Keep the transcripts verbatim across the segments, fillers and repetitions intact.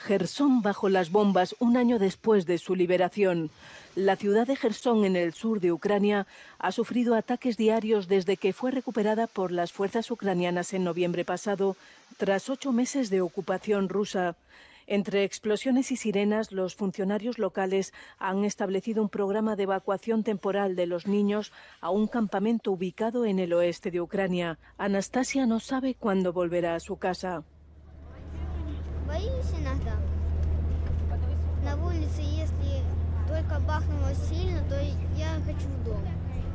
Jersón bajo las bombas un año después de su liberación. La ciudad de Jersón, en el sur de Ucrania, ha sufrido ataques diarios desde que fue recuperada por las fuerzas ucranianas en noviembre pasado, tras ocho meses de ocupación rusa. Entre explosiones y sirenas, los funcionarios locales han establecido un programa de evacuación temporal de los niños a un campamento ubicado en el oeste de Ucrania. Anastasia no sabe cuándo volverá a su casa. Боюсь иногда. На улице, если только бахнуло сильно, то я хочу в дом.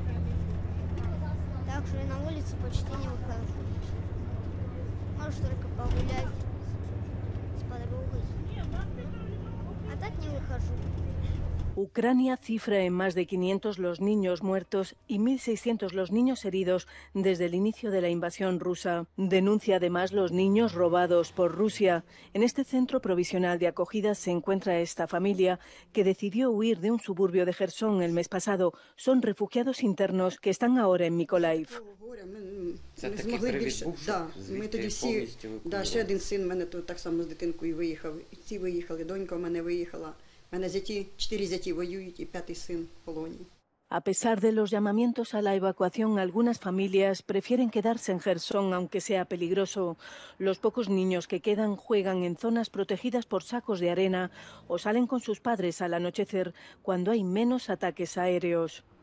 Так что на улице почти не выхожу. Может только погулять с подругой. А так не выхожу. Ucrania cifra en más de quinientos los niños muertos y mil seiscientos los niños heridos desde el inicio de la invasión rusa. Denuncia además los niños robados por Rusia. En este centro provisional de acogida se encuentra esta familia que decidió huir de un suburbio de Jersón el mes pasado. Son refugiados internos que están ahora en Mykolaiv. Це такий привід був, що звідти повністю евакуювали. Да, ще один син в мене тут так само з дитинкою виїхав. І ці виїхали, донька в мене виїхала. У мене зяті, чотири зяті воюють і п'ятий син в полоні. A pesar de los llamamientos a la evacuación, algunas familias prefieren quedarse en Jersón, aunque sea peligroso. Los pocos niños que quedan juegan en zonas protegidas por sacos de arena o salen con sus padres al anochecer cuando hay menos ataques aéreos.